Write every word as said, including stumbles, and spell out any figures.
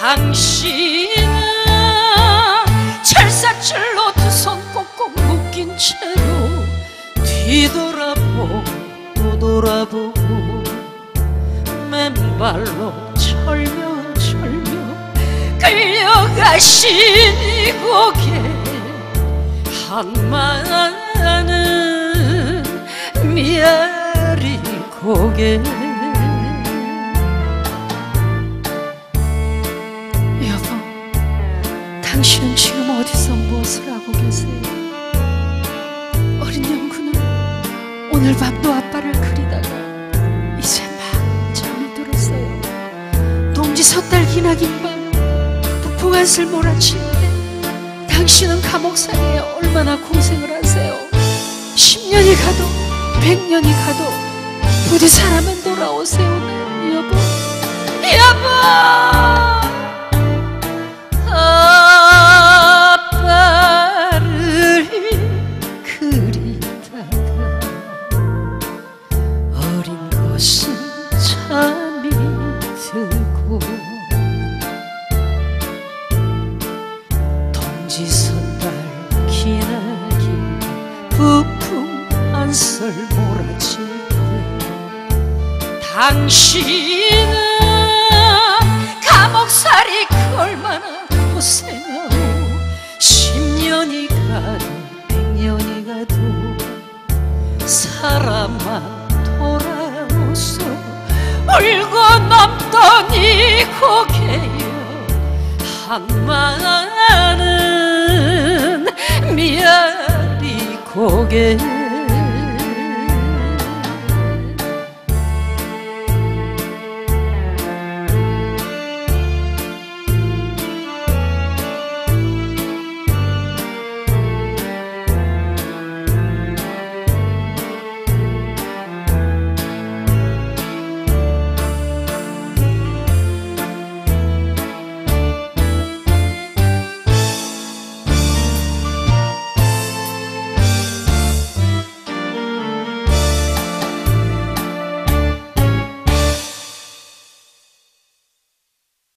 당신은 철사줄로 두 손 꼭꼭 묶인 채로 뒤돌아보고 또 돌아보고 맨발로 철면철면 끌려가신 이 고개 한마는 미아리 고개. 여보, 당신은 지금 어디서 무엇을 하고 계세요? 어린 영구는 오늘 밤도 아빠를 그리다가 이제 막 잠이 들었어요. 동지 섣달 기나긴 밤 북풍 한슬 몰아치는데 당신은 감옥살이에 얼마나 고생을 하세요. 십 년이 가도 백 년이 가도 부디 사람은 돌아오세요. 네, 여보, 여보. 아빠를 그리다가 어린 것은 잠이 들고 동지 섣달 기나긴 부풍 한슬 몰아칠 때 당신은 감옥살이 얼마나 고생하고 십 년이 가도 백 년이 가도 사람만 돌아오소 울고 넘던 이 고개여 한마는 미아리 고개.